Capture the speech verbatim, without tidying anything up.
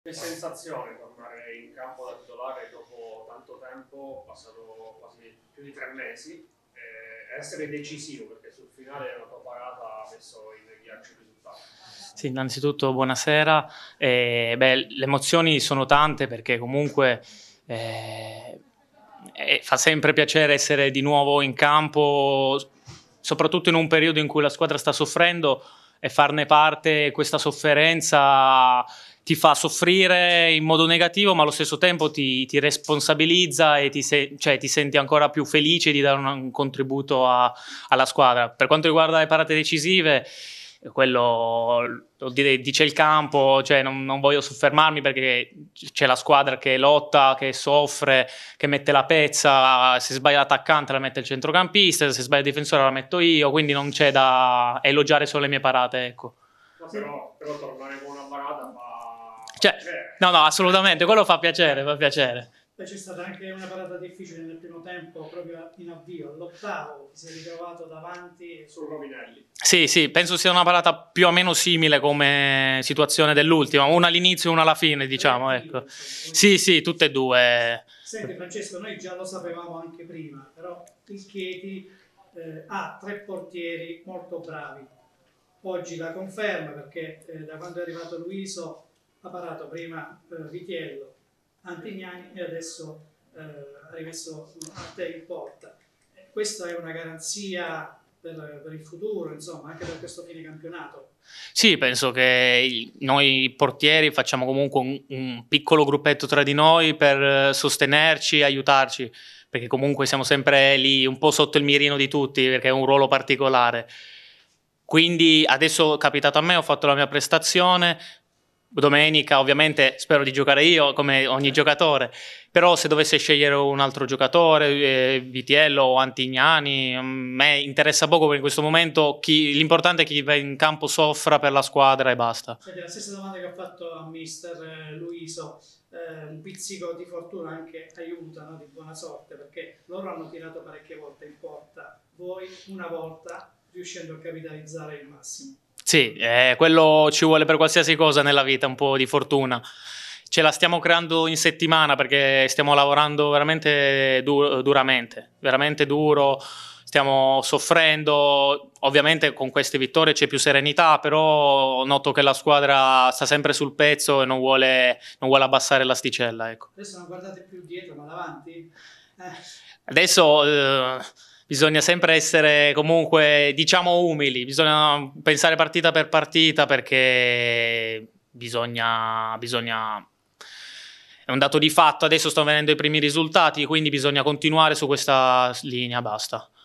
Che sensazione tornare in campo da titolare dopo tanto tempo, passato quasi più di tre mesi, e essere decisivo, perché sul finale la tua parata ha messo in ghiaccio il risultato. Sì, innanzitutto buonasera. Eh, beh, le emozioni sono tante perché comunque eh, eh, fa sempre piacere essere di nuovo in campo, soprattutto in un periodo in cui la squadra sta soffrendo, e farne parte. Questa sofferenza ti fa soffrire in modo negativo, ma allo stesso tempo ti, ti responsabilizza e ti, se, cioè, ti senti ancora più felice di dare un, un contributo a, alla squadra. Per quanto riguarda le parate decisive, quello lo dice il campo, cioè non, non voglio soffermarmi perché c'è la squadra che lotta, che soffre, che mette la pezza. Se sbaglia l'attaccante la mette il centrocampista, se sbaglia il difensore la metto io, quindi non c'è da elogiare solo le mie parate, ecco. No, però, però tornare con una parata fa, fa Cioè, piacere. no, no, assolutamente, quello fa piacere, fa piacere. Poi c'è stata anche una parata difficile nel primo tempo, proprio in avvio, all'ottavo, ti sei ritrovato davanti sul Rovinelli. Sì, sì, penso sia una parata più o meno simile come situazione dell'ultima, una all'inizio e una alla fine, diciamo, ecco. Sì, sì, tutte e due. Senti Francesco, noi già lo sapevamo anche prima, però il Chieti eh, ha tre portieri molto bravi. Oggi la conferma perché eh, da quando è arrivato Luiso ha parato prima eh, Vitiello, Antignani e adesso eh, ha rimesso a te in porta. E questa è una garanzia per, per il futuro, insomma, anche per questo fine campionato. Sì, penso che noi portieri facciamo comunque un, un piccolo gruppetto tra di noi per sostenerci, aiutarci, perché comunque siamo sempre lì un po' sotto il mirino di tutti, perché è un ruolo particolare. Quindi adesso è capitato a me, ho fatto la mia prestazione. Domenica ovviamente spero di giocare io come ogni giocatore, però se dovesse scegliere un altro giocatore, eh, Vitiello o Antignani, a me interessa poco, perché in questo momento l'importante è che chi va in campo soffra per la squadra e basta. Senti, la stessa domanda che ho fatto a mister eh, Luiso, eh, un pizzico di fortuna anche aiuta, no? Di buona sorte, perché loro hanno tirato parecchie volte in porta, voi una volta riuscendo a capitalizzare il massimo. Sì, eh, quello ci vuole per qualsiasi cosa nella vita, un po' di fortuna. Ce la stiamo creando in settimana perché stiamo lavorando veramente du duramente, veramente duro, stiamo soffrendo. Ovviamente con queste vittorie c'è più serenità, però noto che la squadra sta sempre sul pezzo e non vuole, non vuole abbassare l'asticella, ecco. Adesso non guardate più dietro, ma davanti? Eh. Adesso... Eh, Bisogna sempre essere comunque, diciamo, umili, bisogna pensare partita per partita, perché bisogna, bisogna... è un dato di fatto, adesso stanno venendo i primi risultati, quindi bisogna continuare su questa linea, basta.